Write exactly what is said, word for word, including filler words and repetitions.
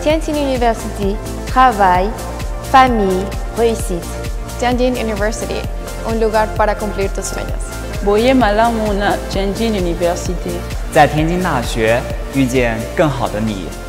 Tianjin University, travail, famille, réussite. Tianjin University, un lugar para cumplir tus sueños. Voy malamu na Tianjin University， 在天津大学遇见更好的你。